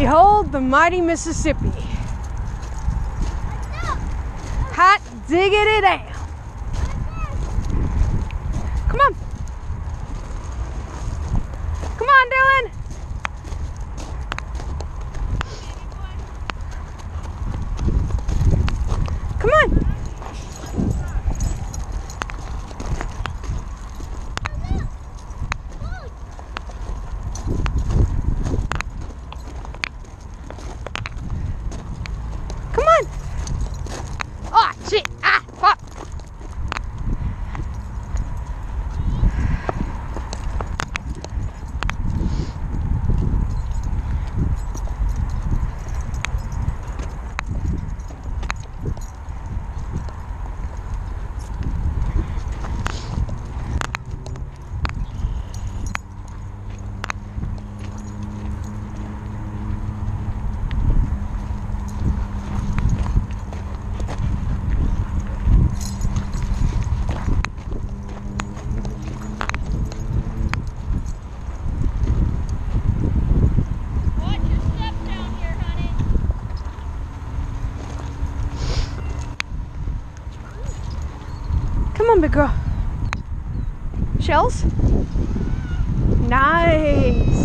Behold the mighty Mississippi. Hot diggity damn. Come on. Come on, Dylan. Come on. Come on. Oh, shit. Ah, fuck. Come on, big girl. Shells? Nice.